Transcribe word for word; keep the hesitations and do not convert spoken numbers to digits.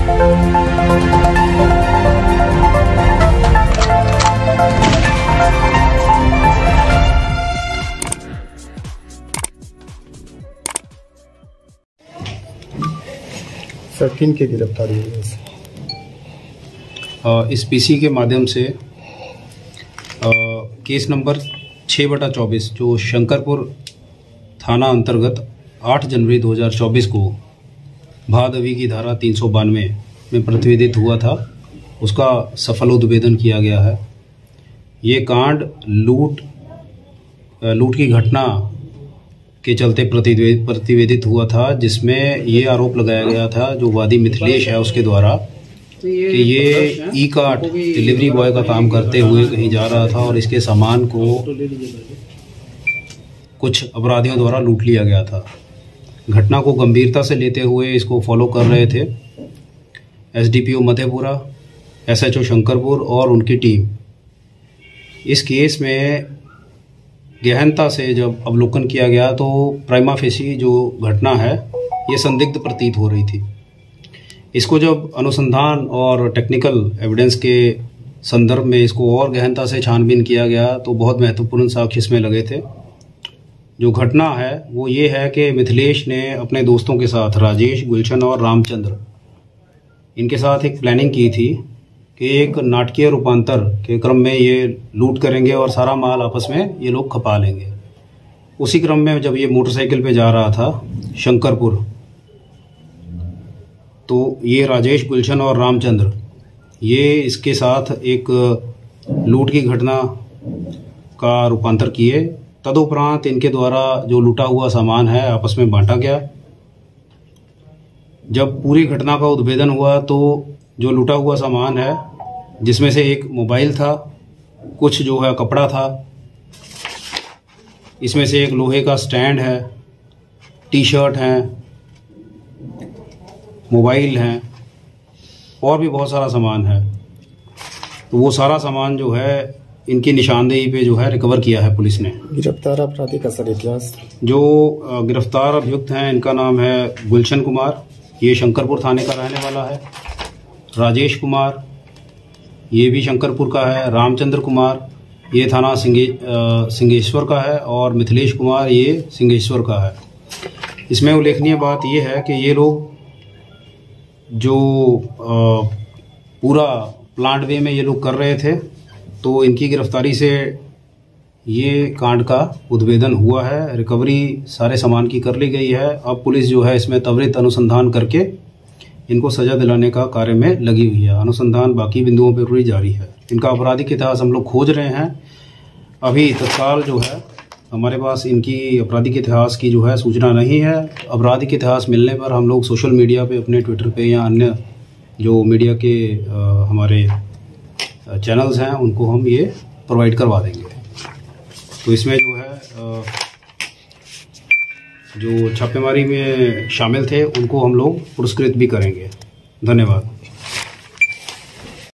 Sir किन की गिरफ्तारी हुई है? इस पीसी के माध्यम से आ, केस नंबर छः बटा चौबीस जो शंकरपुर थाना अंतर्गत आठ जनवरी दो हज़ार चौबीस को भादवी की धारा तीन सौ बानवे में प्रतिवेदित हुआ था, उसका सफल उद्भेदन किया गया है। ये कांड लूट लूट की घटना के चलते प्रतिवेदित प्रतिवेदित हुआ था, जिसमें ये आरोप लगाया गया था जो वादी मिथिलेश है उसके द्वारा कि ये ई कार्ट डिलीवरी बॉय का काम करते हुए कहीं जा रहा था और इसके सामान को कुछ अपराधियों द्वारा लूट लिया गया था। घटना को गंभीरता से लेते हुए इसको फॉलो कर रहे थे एसडीपीओ मधेपुरा, एसएचओ शंकरपुर और उनकी टीम। इस केस में गहनता से जब अवलोकन किया गया तो प्राइमा फेसी जो घटना है ये संदिग्ध प्रतीत हो रही थी। इसको जब अनुसंधान और टेक्निकल एविडेंस के संदर्भ में इसको और गहनता से छानबीन किया गया तो बहुत महत्वपूर्ण साक्ष्य इसमें लगे थे। जो घटना है वो ये है कि मिथिलेश ने अपने दोस्तों के साथ राजेश, गुलशन और रामचंद्र इनके साथ एक प्लानिंग की थी कि एक नाटकीय रूपांतर के क्रम में ये लूट करेंगे और सारा माल आपस में ये लोग खपा लेंगे। उसी क्रम में जब ये मोटरसाइकिल पे जा रहा था शंकरपुर, तो ये राजेश, गुलशन और रामचंद्र ये इसके साथ एक लूट की घटना का रूपांतर किए। तदुपरांत इनके द्वारा जो लूटा हुआ सामान है आपस में बांटा गया। जब पूरी घटना का उद्भेदन हुआ तो जो लूटा हुआ सामान है जिसमें से एक मोबाइल था, कुछ जो है कपड़ा था, इसमें से एक लोहे का स्टैंड है, टी शर्ट हैं, मोबाइल हैं और भी बहुत सारा सामान है। तो वो सारा सामान जो है इनकी निशानदेही पे जो है रिकवर किया है पुलिस ने। गिरफ्तार अपराधी का सर इतिहास? जो गिरफ्तार अभियुक्त हैं इनका नाम है गुलशन कुमार, ये शंकरपुर थाने का रहने वाला है। राजेश कुमार ये भी शंकरपुर का है। रामचंद्र कुमार ये थाना सिंगे सिंगेश्वर का है और मिथिलेश कुमार ये सिंगेश्वर का है। इसमें उल्लेखनीय बात ये है कि ये लोग जो आ, पूरा प्लांट वे में ये लोग कर रहे थे, तो इनकी गिरफ्तारी से ये कांड का उद्भेदन हुआ है। रिकवरी सारे सामान की कर ली गई है। अब पुलिस जो है इसमें त्वरित अनुसंधान करके इनको सजा दिलाने का कार्य में लगी हुई है। अनुसंधान बाकी बिंदुओं पर पूरी जारी है। इनका आपराधिक इतिहास हम लोग खोज रहे हैं। अभी तत्काल जो है हमारे पास इनकी आपराधिक इतिहास की जो है सूचना नहीं है। आपराधिक इतिहास मिलने पर हम लोग सोशल मीडिया पे, अपने ट्विटर पे या अन्य जो मीडिया के आ, हमारे चैनल्स हैं उनको हम ये प्रोवाइड करवा देंगे। तो इसमें जो है आ, जो छापेमारी में शामिल थे उनको हम लोग पुरस्कृत भी करेंगे। धन्यवाद।